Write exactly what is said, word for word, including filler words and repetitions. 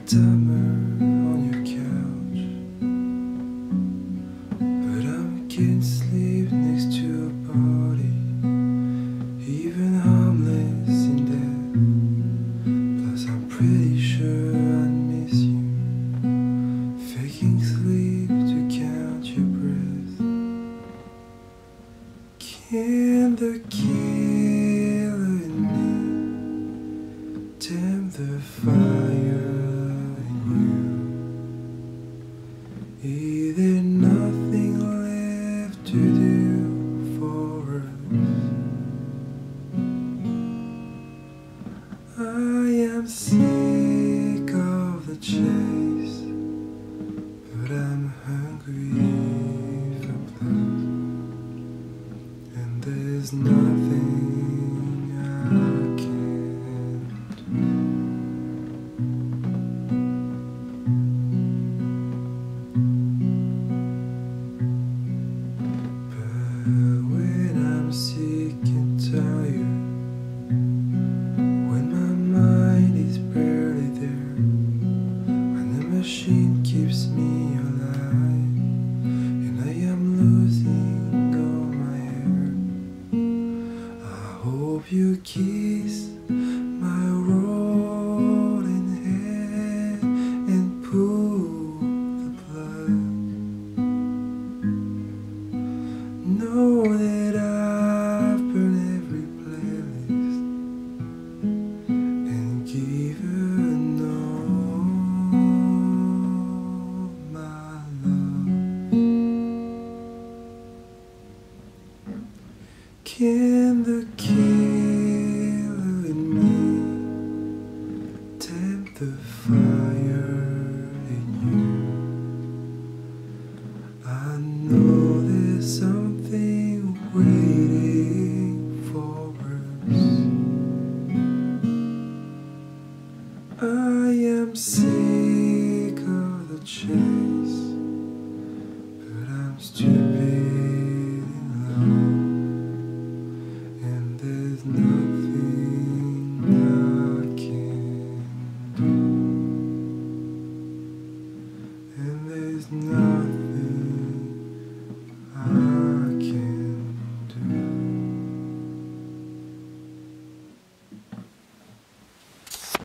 timer on your couch, but I can't sleep next to a body, even harmless in death. Plus I'm pretty sure I'd miss you, faking sleep to count your breath. Can the killer in me tempt the fire in you? Is there nothing left to do for us? I am sick of the chase, but I'm hungry for blood, and there's nothing I can't do. But when I'm sick and tired, when my mind is barely there, when the machine keeps me alive and I am losing all my hair, I hope you kiss my rolling head and pull the plug. Know that I've burned every playlist and given all my love. Can the killer in me tempt the fire in you? I know there's something waiting for us. I am sick of the chase, but I'm stupid in love, and there's nothing I can do, and there's nothing